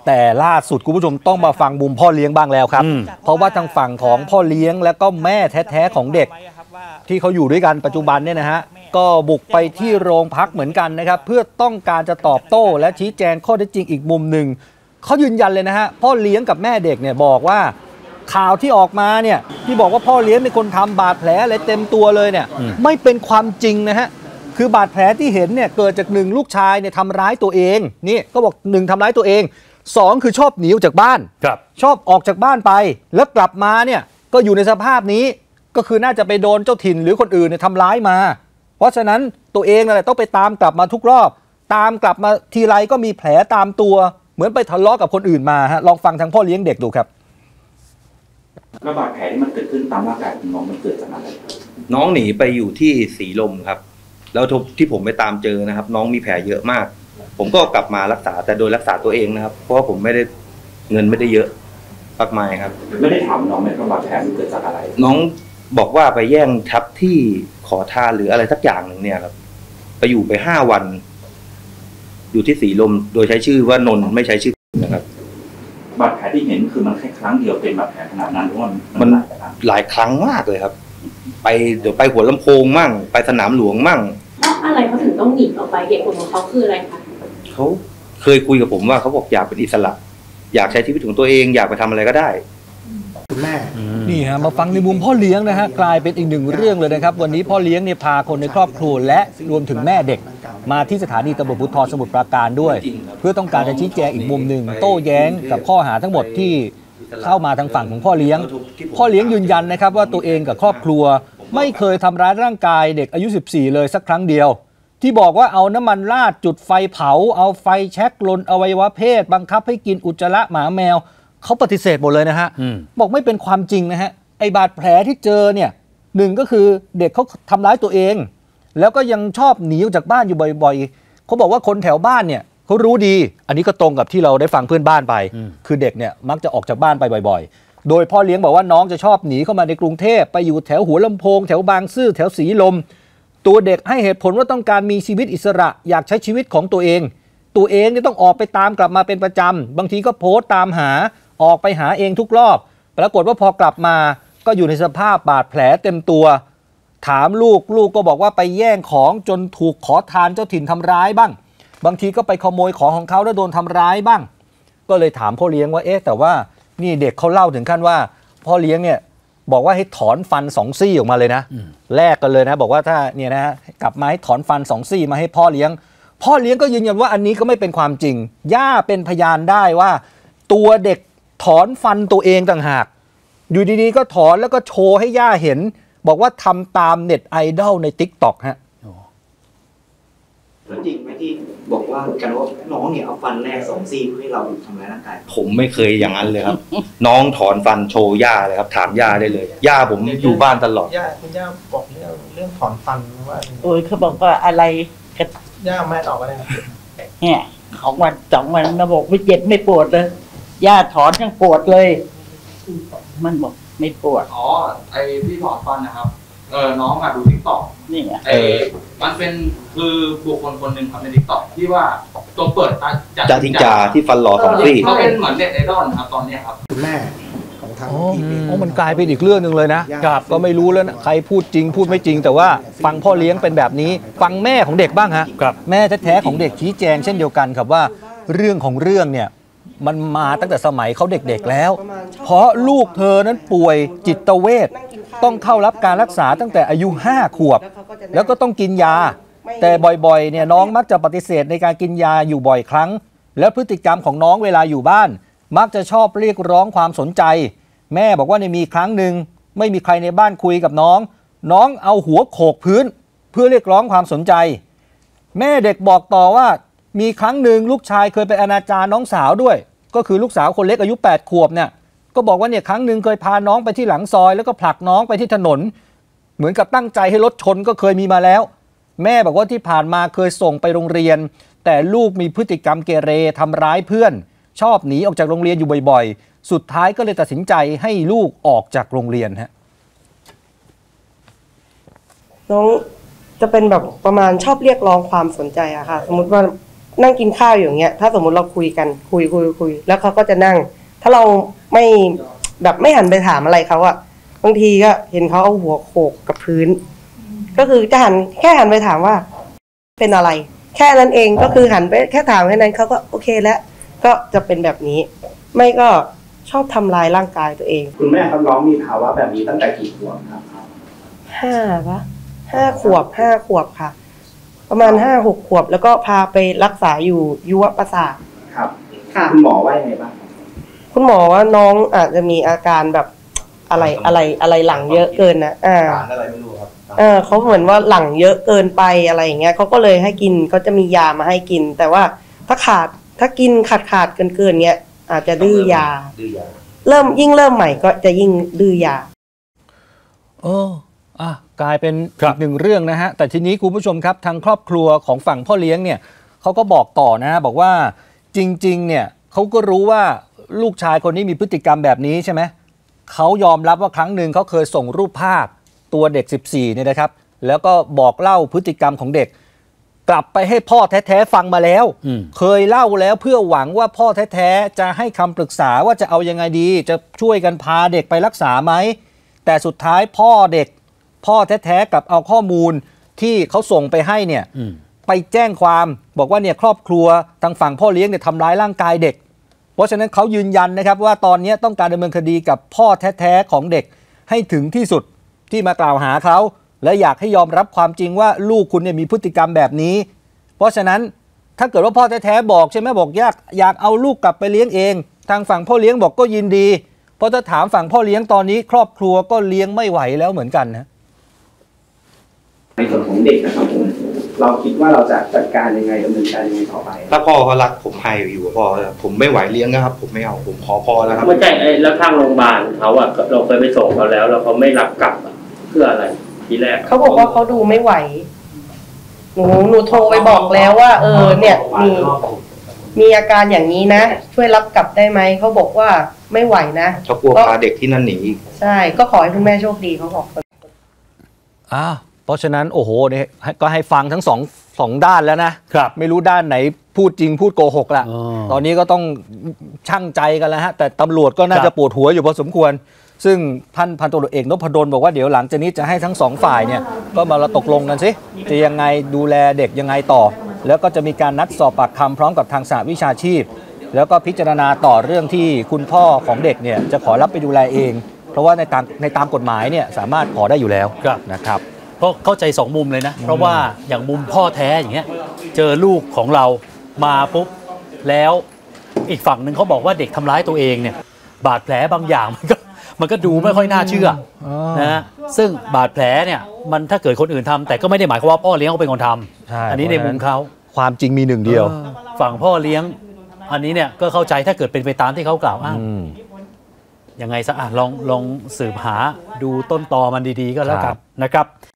แต่ล่าสุดคุณผู้ชมต้องมาฟังมุมพ่อเลี้ยงบ้างแล้วครับเพราะว่าทางฝั่งของพ่อเลี้ยงและก็แม่แท้ๆของเด็กที่เขาอยู่ด้วยกันปัจจุบันเนี่ยนะฮะก็บุกไปที่โรงพักเหมือนกันนะครับเพื่อต้องการจะตอบโต้และชี้แจงข้อเท็จจริงอีกมุมหนึ่งเขายืนยันเลยนะฮะพ่อเลี้ยงกับแม่เด็กเนี่ยบอกว่าข่าวที่ออกมาเนี่ยที่บอกว่าพ่อเลี้ยงเป็นคนทำบาดแผลอะไรเต็มตัวเลยเนี่ยไม่เป็นความจริงนะฮะคือบาดแผลที่เห็นเนี่ยเกิดจาก1ลูกชายเนี่ยทำร้ายตัวเองนี่ก็บอก1ทำร้ายตัวเอง2คือชอบหนีออกจากบ้านชอบออกจากบ้านไปแล้วกลับมาเนี่ยก็อยู่ในสภาพนี้ก็คือน่าจะไปโดนเจ้าถิ่นหรือคนอื่นเนี่ยทำร้ายมาเพราะฉะนั้นตัวเองนั่นแหละต้องไปตามกลับมาทุกรอบตามกลับมาทีไรก็มีแผลตามตัวเหมือนไปทะเลาะกับคนอื่นมาฮะลองฟังทางพ่อเลี้ยงเด็กดูครับแล้วบาดแผลที่มันเกิดขึ้นตามร่างกายของน้องมันเกิดจากอะไรน้องหนีไปอยู่ที่สีลมครับแล้วที่ผมไปตามเจอนะครับน้องมีแผลเยอะมากผมก็กลับมารักษาแต่โดยรักษาตัวเองนะครับเพราะว่าผมไม่ได้เงินไม่ได้เยอะมากมายครับไม่ได้ถามน้องไหมว่าบาดแผลมันเกิดจากอะไรน้องบอกว่าไปแย่งทับที่ขอทานหรืออะไรสักอย่างหนึ่งเนี่ยครับไปอยู่ไป5 วันอยู่ที่สีลมโดยใช้ชื่อว่านนท์ไม่ใช้ชื่อนะครับบาดแผลที่เห็นคือมันแค่ครั้งเดียวเป็นบาดแผลขนาดนั้นหรือว่ามันหลายครั้งมากเลยครับเดี๋ยวไปหัวลำโพงมั่งไปสนามหลวงมั่งเพราะอะไรเขาถึงต้องหนีออกไปเหตุผลของเขาคืออะไรคะเขาเคยคุยกับผมว่าเขาบอกอยากเป็นอิสระอยากใช้ชีวิตของตัวเองอยากไปทำอะไรก็ได้คุณแม่นี่ฮะมาฟังในมุมพ่อเลี้ยงนะฮะกลายเป็นอีกหนึ่งเรื่องเลยนะครับวันนี้พ่อเลี้ยงเนี่ยพาคนในครอบครัวและรวมถึงแม่เด็กมาที่สถานีตำรวจภูธรสมุทรปราการด้วยเพื่อต้องการจะชี้แจงอีกมุมหนึ่งโต้แย้งกับข้อหาทั้งหมดที่เข้ามาทางฝั่งของพ่อเลี้ยงยืนยันนะครับว่าตัวเองกับครอบครัวไม่เคยทำร้ายร่างกายเด็กอายุ14เลยสักครั้งเดียวที่บอกว่าเอาน้ำมันราดจุดไฟเผาเอาไฟแช็กลนอวัยวะเพศบังคับให้กินอุจจาระหมาแมวเขาปฏิเสธหมดเลยนะฮะบอกไม่เป็นความจริงนะฮะไอ้บาดแผลที่เจอเนี่ย1ก็คือเด็กเขาทำร้ายตัวเองแล้วก็ยังชอบหนีออกจากบ้านอยู่บ่อยๆเขาบอกว่าคนแถวบ้านเนี่ยเขารู้ดีอันนี้ก็ตรงกับที่เราได้ฟังเพื่อนบ้านไปคือเด็กเนี่ยมักจะออกจากบ้านไปบ่อยๆโดยพ่อเลี้ยงบอกว่าน้องจะชอบหนีเข้ามาในกรุงเทพไปอยู่แถวหัวลำโพงแถวบางซื่อแถวสีลมตัวเด็กให้เหตุผลว่าต้องการมีชีวิตอิสระอยากใช้ชีวิตของตัวเองเนี่ยต้องออกไปตามกลับมาเป็นประจำบางทีก็โพสต์ตามหาออกไปหาเองทุกรอบปรากฏว่าพอกลับมาก็อยู่ในสภาพบาดแผลเต็มตัวถามลูกก็บอกว่าไปแย่งของจนถูกขอทานเจ้าถิ่นทำร้ายบ้างบางทีก็ไปขโมยของเขาแล้วโดนทำร้ายบ้างก็เลยถามพ่อเลี้ยงว่าแต่ว่านี่เด็กเขาเล่าถึงขั้นว่าพ่อเลี้ยงเนี่ยบอกว่าให้ถอนฟัน2 ซี่ออกมาเลยนะแลกกันเลยนะบอกว่าถ้าเนี่ยนะฮะกลับมาให้ถอนฟัน2 ซี่มาให้พ่อเลี้ยงก็ยืนยันว่าอันนี้ก็ไม่เป็นความจริงย่าเป็นพยานได้ว่าตัวเด็กถอนฟันตัวเองต่างหากอยู่ดีๆก็ถอนแล้วก็โชว์ให้ย่าเห็นบอกว่าทำตามเน็ตไอดอลใน TikTok ฮะแล้วจริงไหมที่บอกว่ากันว่าน้องเนี่ยเอาฟันแรก2 ซี่เพื่อให้เราทำร้ายร่างกายผมไม่เคยอย่างนั้นเลยครับ น้องถอนฟันโชว์ย่าเลยครับถามย่าได้เลยย่าผมอยู่บ้านตลอดคุณย่าบอกเรื่องถอนฟันว่าโอ้ยเขาบอกว่าอะไรกันย่าแม่ตอบอะไรเนี่ยของวัน2 วันมาบอกไม่เจ็บไม่ปวดเลยย่าถอนยังปวดเลยมันบอกไม่ปวดไอที่ถอนฟันนะครับน้องดูTikTok นี่ไงมันเป็นคือบุคคลคนหนึ่งครับในTikTokที่ว่าตัวเปิดจ่าทิงจาที่ฟันหล่อ2 ซี่เขาเป็นเหมือนเด็กไอดอลครับตอนนี้ครับคุณแม่ของทางมันกลายเป็นอีกเรื่องนึงเลยนะก็ไม่รู้แล้วนะใครพูดจริงพูดไม่จริงแต่ว่าฟังพ่อเลี้ยงเป็นแบบนี้ฟังแม่ของเด็กบ้างฮะแม่แท้ๆของเด็กชี้แจงเช่นเดียวกันครับว่าเรื่องของเรื่องเนี่ยมันมาตั้งแต่สมัยเขาเด็กๆแล้วเพราะลูกเธอนั้นป่วยจิตเวชต้องเข้ารับการรักษาตั้งแต่อายุ5 ขวบแล้วก็ต้องกินยาแต่บ่อยๆเนี่ยน้องมักจะปฏิเสธในการกินยาอยู่บ่อยครั้งแล้วพฤติกรรมของน้องเวลาอยู่บ้านมักจะชอบเรียกร้องความสนใจแม่บอกว่าในมีครั้งหนึ่งไม่มีใครในบ้านคุยกับน้องเอาหัวโขกพื้นเพื่อเรียกร้องความสนใจแม่เด็กบอกต่อว่ามีครั้งหนึ่งลูกชายเคยไปอนาจารน้องสาวด้วยก็คือลูกสาวคนเล็กอายุ8 ขวบเนี่ยก็บอกว่าเนี่ยครั้งหนึ่งเคยพาน้องไปที่หลังซอยแล้วก็ผลักน้องไปที่ถนนเหมือนกับตั้งใจให้รถชนก็เคยมีมาแล้วแม่บอกว่าที่ผ่านมาเคยส่งไปโรงเรียนแต่ลูกมีพฤติกรรมเกเรทำร้ายเพื่อนชอบหนีออกจากโรงเรียนอยู่บ่อยๆสุดท้ายก็เลยตัดสินใจให้ลูกออกจากโรงเรียนฮะน้องจะเป็นแบบประมาณชอบเรียกร้องความสนใจอะค่ะสมมติว่านั่งกินข้าวอย่างเงี้ยถ้าสมมุติเราคุยกันคุยแล้วเขาก็จะนั่ง ถ้าเราไม่แบบไม่หันไปถามอะไรเขาอะบางทีก็เห็นเขาเอาหัวโขกกับพื้น ก็คือจะแค่หันไปถามว่าเป็นอะไร แค่นั้นเองก็คือหันไปแค่ถามแค่นั้นเขาก็โอเคแล้วก็จะเป็นแบบนี้ ไม่ก็ชอบทำลายร่างกายตัวเองคุณแม่ครับน้องมีภาวะแบบนี้ตั้งแต่กี่ขวบครับ 5 ขวบค่ะ ประมาณ5-6 ขวบแล้วก็พาไปรักษาอยู่ยุวประสาทครับค่ะคุณหมอว่ายังไงบ้างคุณหมอว่าน้องอาจจะมีอาการแบบอะไรหลังเยอะเกินนะอะไรไม่รู้ครับเขาเหมือนว่าหลังเยอะเกินไปอะไรอย่างเงี้ยเขาก็เลยให้กินก็จะมียามาให้กิน แต่ว่าถ้ากินขาดเกินเงี้ยอาจจะดื้อยาเริ่มใหม่ก็จะยิ่งดื้อยากลายเป็นอีกหนึ่งเรื่องนะฮะแต่ทีนี้คุณผู้ชมครับทางครอบครัวของฝั่งพ่อเลี้ยงเนี่ยเขาก็บอกต่อนะบอกว่าจริงๆเนี่ยเขาก็รู้ว่าลูกชายคนนี้มีพฤติกรรมแบบนี้ใช่ไหมเขายอมรับว่าครั้งหนึ่งเขาเคยส่งรูปภาพตัวเด็ก14เนี่ยนะครับแล้วก็บอกเล่าพฤติกรรมของเด็กกลับไปให้พ่อแท้ๆฟังมาแล้วเคยเล่าแล้วเพื่อหวังว่าพ่อแท้ๆจะให้คำปรึกษาว่าจะเอายังไงดีจะช่วยกันพาเด็กไปรักษาไหมแต่สุดท้ายพ่อแท้ๆกับเอาข้อมูลที่เขาส่งไปให้เนี่ยไปแจ้งความบอกว่าเนี่ยครอบครัวทางฝั่งพ่อเลี้ยงเนี่ยทำร้ายร่างกายเด็กเพราะฉะนั้นเขายืนยันนะครับว่าตอนนี้ต้องการดำเนินคดีกับพ่อแท้ๆของเด็กให้ถึงที่สุดที่มากล่าวหาเขาและอยากให้ยอมรับความจริงว่าลูกคุณเนี่ยมีพฤติกรรมแบบนี้เพราะฉะนั้นถ้าเกิดว่าพ่อแท้ๆบอกใช่ไหมบอกอยากเอาลูกกลับไปเลี้ยงเองทางฝั่งพ่อเลี้ยงบอกก็ยินดีเพราะถ้าถามฝั่งพ่อเลี้ยงตอนนี้ครอบครัวก็เลี้ยงไม่ไหวแล้วเหมือนกันนะในส่วนของเด็กนะครับผมเราคิดว่าเราจะจัดการยังไงดำเนินการยังไงต่อไปถ้าพ่อเขารักผมให้อยู่กับพ่อผมไม่ไหวเลี้ยงนะครับผมไม่เอาผมขอพ่อแล้วครับไม่ใช่แล้วทางโรงพยาบาลเขาอะเราเคยไปส่งเขาแล้วเขาไม่รับกลับเพื่ออะไรทีแรกเขาบอกว่าเขาดูไม่ไหวหนูโทรไปบอกแล้วว่าเนี่ยมีอาการอย่างนี้นะช่วยรับกลับได้ไหมเขาบอกว่าไม่ไหวนะเขากลัวพาเด็กที่นั่นหนีใช่ก็ขอให้คุณแม่โชคดีเขาบอกเพราะฉะนั้นโอ้โหเนี่ยก็ให้ฟังทั้งสองด้านแล้วนะครับไม่รู้ด้านไหนพูดจริงพูดโกหกละตอนนี้ก็ต้องชั่งใจกันแล้วฮะแต่ตำรวจก็น่าจะปวดหัวอยู่พอสมควรซึ่งท่านพันตำรวจเอกนพดลบอกว่าเดี๋ยวหลังจากนี้จะให้ทั้งสองฝ่ายเนี่ยก็มาตกลงกันสิจะยังไงดูแลเด็กยังไงต่อแล้วก็จะมีการนัดสอบปากคำพร้อมกับทางสหวิชาชีพแล้วก็พิจารณาต่อเรื่องที่คุณพ่อของเด็กเนี่ยจะขอรับไปดูแลเองเพราะว่าในตามกฎหมายเนี่ยสามารถขอได้อยู่แล้วนะครับเพราะเข้าใจสองมุมเลยนะเพราะว่าอย่างมุมพ่อแท้อย่างเงี้ยเจอลูกของเรามาปุ๊บแล้วอีกฝั่งหนึ่งเขาบอกว่าเด็กทำร้ายตัวเองเนี่ยบาดแผลบางอย่างมันก็ดูไม่ค่อยน่าเชื่อนะซึ่งบาดแผลเนี่ยมันถ้าเกิดคนอื่นทำแต่ก็ไม่ได้หมายความว่าพ่อเลี้ยงเขาเป็นคนทำอันนี้ในมุมเขาความจริงมีหนึ่งเดียวฝั่งพ่อเลี้ยงอันนี้เนี่ยก็เข้าใจถ้าเกิดเป็นไปตามที่เขากล่าวอ้างยังไงซะลองสืบหาดูต้นตอมันดีๆก็แล้วกันนะครับ